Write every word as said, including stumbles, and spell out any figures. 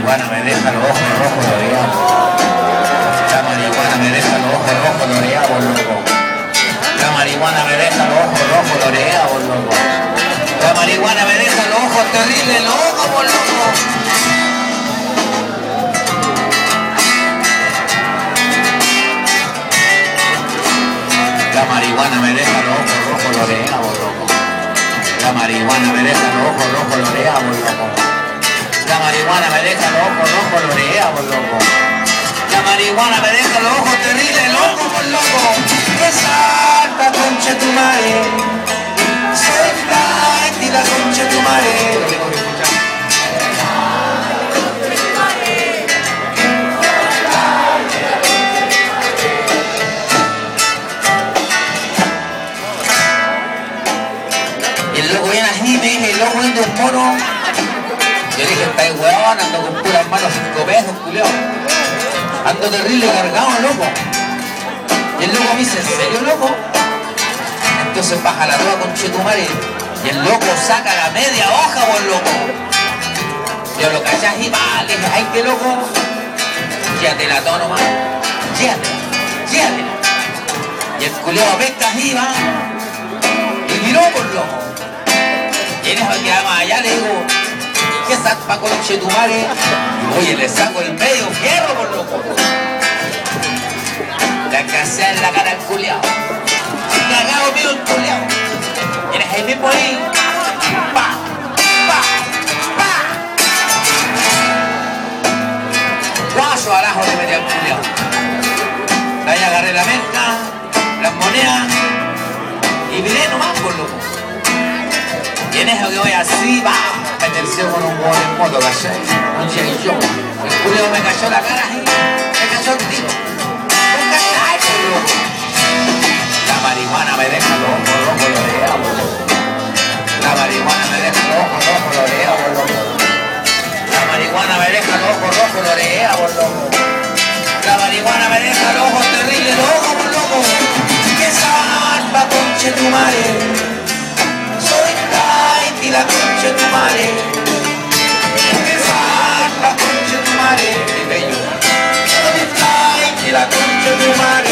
marihuana me deja los ojos rojos loreados. La marihuana me deja los ojos rojos loreados, loco. La marihuana me deja los ojos rojos loreados, loco. La marihuana me deja los ojos terribles locos, loco. La marihuana me deja los ojos rojos loreados, loco. La marihuana me deja los ojos rojos loreados, loco. La marihuana me deja los ojos rojos loreados, loco. La marihuana me deja los ojos terribles locos, loco. Que salta, concha tu madre. Soy flight y la concha tu madre. El loco viendo un mono. Yo dije, estáis huevón, ando con puras manos cinco pesos, culiao. Ando terrible cargado, loco. Y el loco me dice, ¿en serio, loco? Entonces baja la toa con chetumare. Y el loco saca la media hoja, vos, loco. Yo lo cachás y va, le dije, ay, qué loco. Llévate la toa nomás. Llévatela, llévatela. Y el culiao pesca así, va. Y miró, por loco. Y en eso que vamos allá le digo, ¿qué salpa con chetumare? Y oye, le saco el medio fierro, por loco. Le alcancé en la cara al culiao. Cagado mío el culiao. Y en ese mismo ahí, pa, pa, pa. Guaso abajo le metí al culiao. Ahí agarré la merca, las monedas y miré nomás, por loco. Y en eso que voy así, va, me terció con un huevo en moto, ¿cachai? Un G I Joe. El culeo me cayó la cara y me cayó el tiro. ¿Tú cachai, por loco? La marihuana me deja los ojos rojos loreados. La marihuana me deja los ojos rojos loreados, loco. La marihuana me deja los ojos rojos loreados, loco. La marihuana me deja los ojos terribles locos, loco. Que salva, conche tu madre. Y la concha de tu madre, que salva, concha de tu madre, y bello. Y la concha de tu madre.